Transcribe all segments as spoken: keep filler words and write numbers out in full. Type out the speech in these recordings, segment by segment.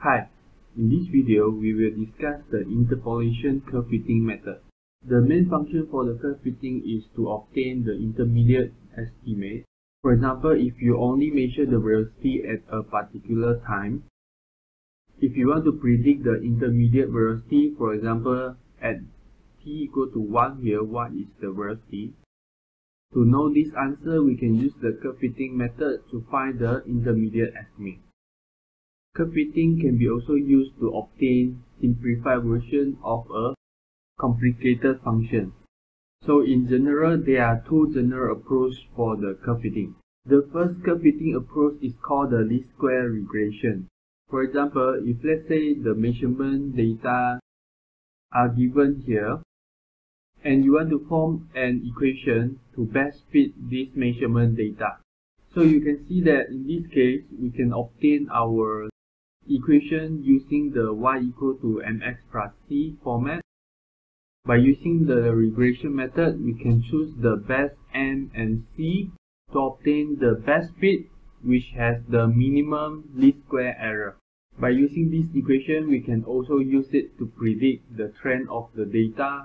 Hi, in this video we will discuss the interpolation curve fitting method. The main function for the curve fitting is to obtain the intermediate estimate. For example, if you only measure the velocity at a particular time, if you want to predict the intermediate velocity, for example, at t equal to one here, what is the velocity? To know this answer, we can use the curve fitting method to find the intermediate estimate. Curve fitting can be also used to obtain simplified version of a complicated function. So in general, there are two general approaches for the curve fitting. The first curve fitting approach is called the least square regression. For example, if let's say the measurement data are given here, and you want to form an equation to best fit this measurement data. So you can see that in this case, we can obtain our equation using the y equal to mx plus c format. By using the regression method, we can choose the best m and c to obtain the best fit, which has the minimum least square error. By using this equation, we can also use it to predict the trend of the data.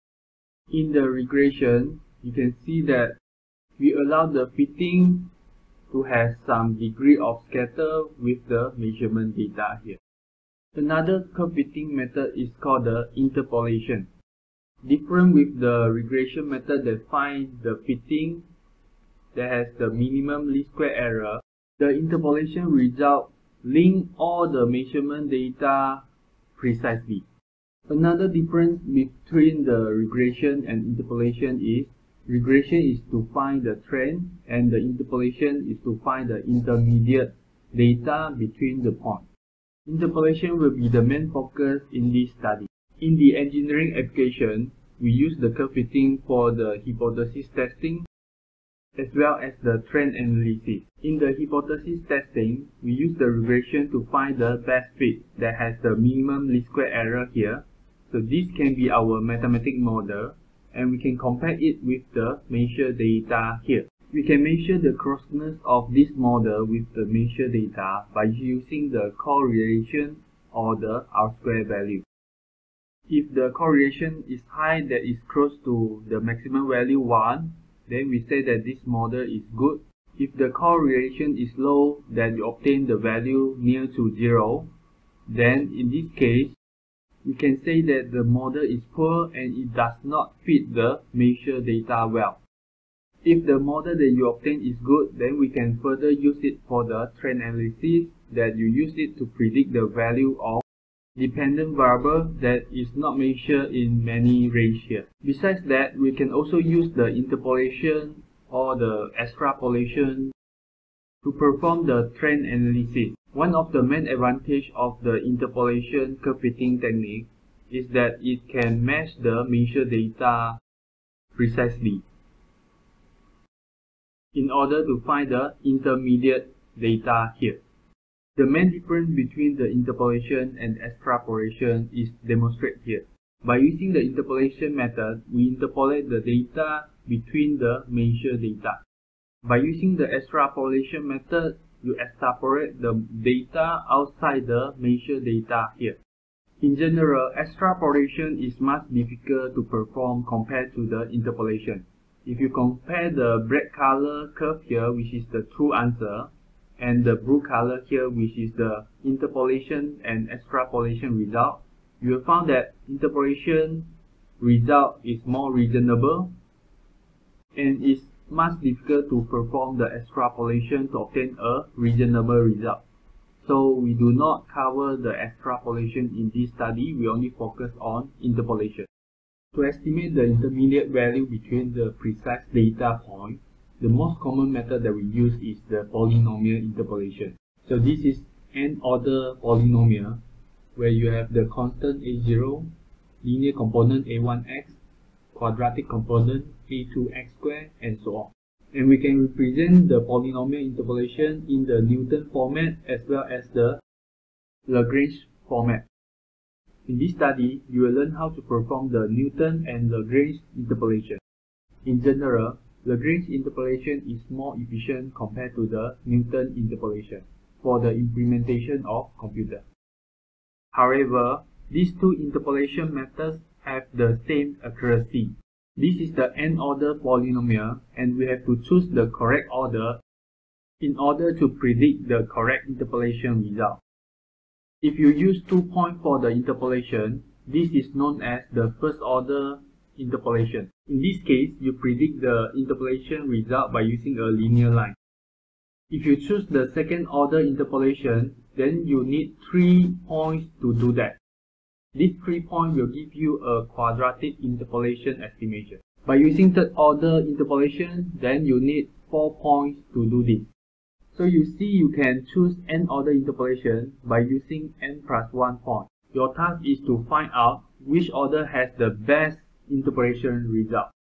In the regression, you can see that we allow the fitting to have some degree of scatter with the measurement data here. Another curve fitting method is called the interpolation. Different with the regression method that finds the fitting that has the minimum least square error, the interpolation result link all the measurement data precisely. Another difference between the regression and interpolation is regression is to find the trend and the interpolation is to find the intermediate data between the points. Interpolation will be the main focus in this study. In the engineering application, we use the curve fitting for the hypothesis testing as well as the trend analysis. In the hypothesis testing, we use the regression to find the best fit that has the minimum least square error here. So this can be our mathematical model, and we can compare it with the measured data here. We can measure the closeness of this model with the measured data by using the correlation or the R-square value. If the correlation is high, that is close to the maximum value one, then we say that this model is good. If the correlation is low, that you obtain the value near to zero, then in this case, we can say that the model is poor and it does not fit the measured data well. If the model that you obtain is good, then we can further use it for the trend analysis, that you use it to predict the value of dependent variable that is not measured in many range here. Besides that, we can also use the interpolation or the extrapolation to perform the trend analysis. One of the main advantages of the interpolation curve fitting technique is that it can match the measured data precisely in order to find the intermediate data here. The main difference between the interpolation and extrapolation is demonstrated here. By using the interpolation method, we interpolate the data between the measured data. By using the extrapolation method, you extrapolate the data outside the measured data here. In general, extrapolation is much difficult to perform compared to the interpolation. If you compare the black color curve here, which is the true answer, and the blue color here, which is the interpolation and extrapolation result, you will find that interpolation result is more reasonable and is much difficult to perform the extrapolation to obtain a reasonable result. So we do not cover the extrapolation in this study, we only focus on interpolation. To estimate the intermediate value between the precise data points, the most common method that we use is the polynomial interpolation. So this is n order polynomial where you have the constant a zero, linear component a one x, quadratic component a two x squared, and so on. And we can represent the polynomial interpolation in the Newton format as well as the Lagrange format. In this study, you will learn how to perform the Newton and Lagrange interpolation. In general, Lagrange interpolation is more efficient compared to the Newton interpolation for the implementation of computer. However, these two interpolation methods have the same accuracy. This is the n-order polynomial, and we have to choose the correct order in order to predict the correct interpolation result. If you use two points for the interpolation, this is known as the first order interpolation. In this case, you predict the interpolation result by using a linear line. If you choose the second order interpolation, then you need three points to do that. These three points will give you a quadratic interpolation estimation. By using third order interpolation, then you need four points to do this. So you see you can choose n order interpolation by using n plus one point. Your task is to find out which order has the best interpolation result.